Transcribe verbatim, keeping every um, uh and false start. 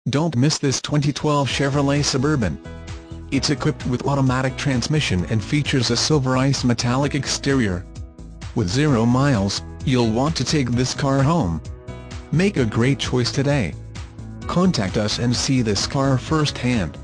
Don't miss this twenty twelve Chevrolet Suburban. It's equipped with automatic transmission and features a silver ice metallic exterior. With zero miles, you'll want to take this car home. Make a great choice today. Contact us and see this car firsthand.